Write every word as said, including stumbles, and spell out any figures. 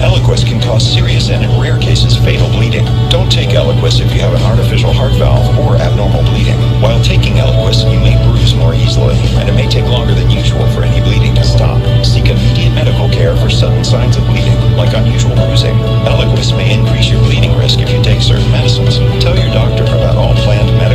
Eliquis can cause serious and, in rare cases, fatal bleeding. Don't take Eliquis if you have an artificial heart valve or abnormal bleeding. While taking Eliquis, you may bruise more easily, and it may take longer than usual for any bleeding to stop. Seek immediate medical care for sudden signs of bleeding, like unusual bruising. Eliquis may increase your bleeding risk if you take certain medicines. Tell your doctor about all planned medical